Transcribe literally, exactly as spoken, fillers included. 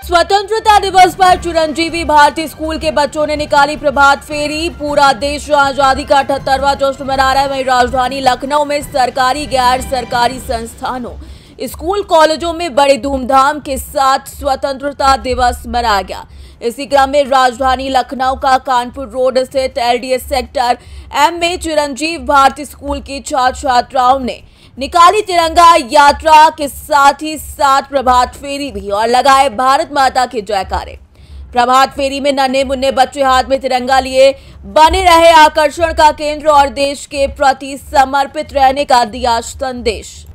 स्वतंत्रता दिवस पर चिरंजीवी भारती स्कूल के बच्चों ने निकाली प्रभात फेरी। पूरा देश आजादी का अठहत्तरवां जश्न मना रहा है। वहीं राजधानी लखनऊ में सरकारी गैर सरकारी संस्थानों, स्कूल कॉलेजों में बड़ी धूमधाम के साथ स्वतंत्रता दिवस मनाया गया। इसी क्रम में राजधानी लखनऊ का कानपुर रोड स्थित एलडीएस सेक्टर एम में चिरंजीव भारती स्कूल की छात्र छात्राओं ने निकाली तिरंगा यात्रा के साथ ही साथ प्रभात फेरी भी और लगाए भारत माता के जयकारे। प्रभात फेरी में नन्हे मुन्ने बच्चे हाथ में तिरंगा लिए बने रहे आकर्षण का केंद्र और देश के प्रति समर्पित रहने का दिया संदेश।